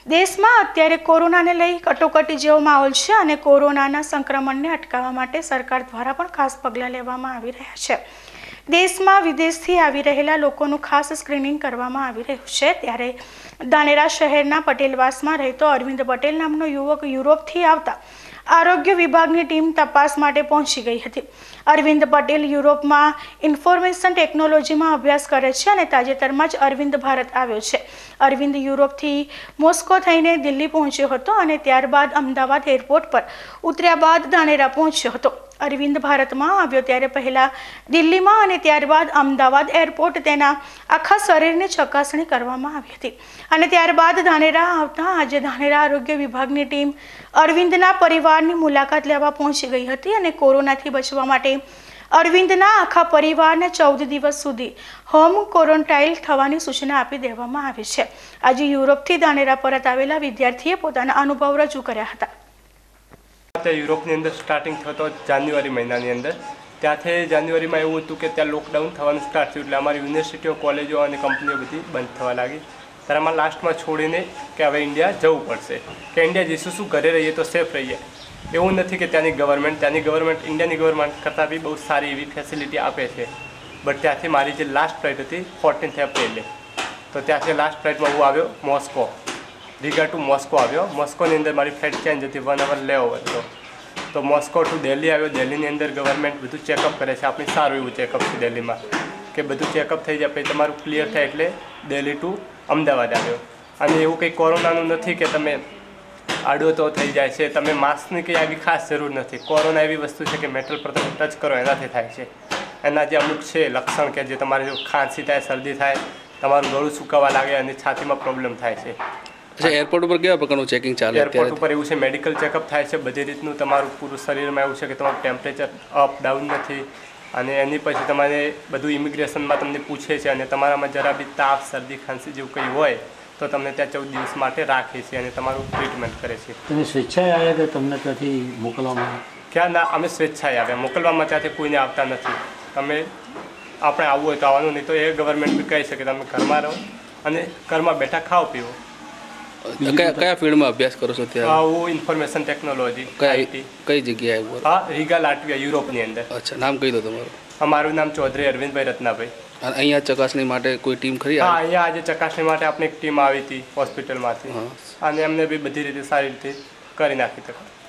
દેશમાં અત્યારે કોરોનાને લઈ કટોકટી જેવો માહોલ છે અને કોરોનાના સંક્રમણને અટકાવવા માટે સરકાર દ્વારા પણ ખાસ પગલાં લેવામાં આવી રહ્યા છે। દેશમાં વિદેશથી આવી રહેલા લોકોનું ખાસ સ્ક્રીનિંગ કરવામાં આવી રહ્યું છે। ત્યારે ધાનેરા શહેરના પટેલવાસમાં રહેતો અરવિંદ પટેલ નામનો યુવક યુરોપથી આવતા આરોગ્ય વિભાગની ટીમ તપાસ માટે પહોંચી ગઈ હતી। અરવિંદ પટેલ યુરોપમાં ઇન્ફોર્મેશન ટેકનોલોજીમાં અભ્યાસ કરે છે અને તાજેતરમાં જ અરવિંદ ભારત આવ્યો છે। અરવિંદ યુરોપથી મોસ્કો થઈને દિલ્હી પહોંચ્યો હતો અને ત્યારબાદ અમદાવાદ એરપોર્ટ પર ઉતર્યા બાદ ધાનેરા પહોંચ્યો હતો। અરવિંદ ભારતમાં આવ્યો ત્યારે પહેલાં દિલ્હીમાં અને ત્યારબાદ અમદાવાદ એરપોર્ટ તેના આખા શરીરની ચકાસણી કરવામાં આવી હતી અને ત્યારબાદ ધાનેરા આવતા આજે ધાનેરા આરોગ્ય વિભાગની ટીમ અરવિંદના પરિવારની મુલાકાત લેવા પહોંચી ગઈ હતી અને કોરોનાથી બચવા માટે અરવિંદના આખા પરિવારને 14 દિવસ સુધી હોમ ક્વોરન્ટાઇન થવાની સૂચના આપી દેવામાં આવી છે। આજે યુરોપથી ધાનેરા પરત આવેલા વિદ્યાર્થીએ પોતાના અનુભવ રજૂ કર્યા હતા। યુરોપની અંદર સ્ટાર્ટિંગ થતો જાન્યુઆરી મહિનાની અંદર ત્યાંથી જાન્યુઆરીમાં એવું હતું કે ત્યાં લોકડાઉન થવાનું સ્ટાર્ટ થયું એટલે અમારી યુનિવર્સિટીઓ કોલેજો અને કંપનીઓ બધી બંધ થવા લાગી। ત્યારે અમારે લાસ્ટમાં છોડીને કે હવે ઇન્ડિયા જવું પડશે કે ઇન્ડિયા જઈશું શું ઘરે રહીએ તો સેફ રહીએ। એવું નથી કે ત્યાંની ગવર્મેન્ટ ઇન્ડિયાની ગવર્મેન્ટ કરતાં બી બહુ સારી એવી ફેસિલિટી આપે છે। બટ ત્યાંથી મારી જે લાસ્ટ ફ્લાઇટ હતી 14 એપ્રિલે તો ત્યાંથી લાસ્ટ ફ્લાઇટમાં હું આવ્યો મોસ્કો રીગા ટુ મોસ્કો આવ્યો। મોસ્કોની અંદર મારી ફ્લાઇટ ચેન્જ હતી 1 અવર લેઓવર હતો તો મોસ્કો ટુ દિલ્હી આવ્યો। દિલ્હીની અંદર ગવર્મેન્ટ બધું ચેકઅપ કરે છે, આપણી સારું એવું ચેકઅપ છે દિલ્હીમાં કે બધું ચેકઅપ થઈ જાય પછી તમારું ક્લિયર થાય એટલે દિલ્હી ટુ અમદાવાદ આવ્યો। અને એવું કંઈ કોરોનાનું નથી કે તમે આડો તો થઈ જાય છે, તમે માસ્કની કંઈ આવી ખાસ જરૂર નથી। કોરોના એવી વસ્તુ છે કે મેટલ પર તમે ટચ કરો એનાથી થાય છે। એના જે અમુક છે લક્ષણ કે જે તમારે જો ખાંસી થાય, શરદી થાય, તમારું ગળું સુકાવા લાગે અને છાતીમાં પ્રોબ્લેમ થાય છે। એરપોર્ટ ઉપર કેવા પ્રકારનું ચેકિંગ ચાલે? એરપોર્ટ ઉપર એવું છે મેડિકલ ચેકઅપ થાય છે બધી રીતનું, તમારું પૂરું શરીરમાં એવું છે કે તમારું ટેમ્પરેચર અપ ડાઉન નથી અને એની પછી તમારે બધું ઇમિગ્રેશનમાં તમને પૂછે છે અને તમારામાં જરા બી તાવ, શરદી, ખાંસી જેવું કંઈ હોય તો તમને ત્યાં 14 દિવસ માટે રાખે છે અને તમારું ટ્રીટમેન્ટ કરે છે। તમે સ્વેચ્છાએ આવ્યા કે તમને ત્યાંથી મોકલવામાં? ક્યાં ના, અમે સ્વેચ્છાએ આવ્યા, મોકલવામાં ત્યાંથી કોઈને આવતા નથી। તમે આપણે આવવું હોય તો આવવાનું, નહીં તો એ ગવર્મેન્ટ બી કહી શકે તમે ઘરમાં રહો અને ઘરમાં બેઠા ખાઓ પીવો। કયા ફિલ્ડમાં અભ્યાસ કરો છો ત્યાં? હું ઇન્ફોર્મેશન ટેકનોલોજી કઈ જગ્યાએ? હા, રીગા લાટવિયા યુરોપની અંદર। અચ્છા, નામ કહી દો તમારું? મારું નામ ચૌધરી અરવિંદભાઈ રત્નાભાઈ। અને અહીંયા ચકાસણી માટે કોઈ ટીમ ખરી? હા, અહીંયા આજે ચકાસણી માટે આપણે એક ટીમ આવી હતી હોસ્પિટલમાંથી અને એમને બી બધી રીતે સારી રીતે કરી નાખી તક।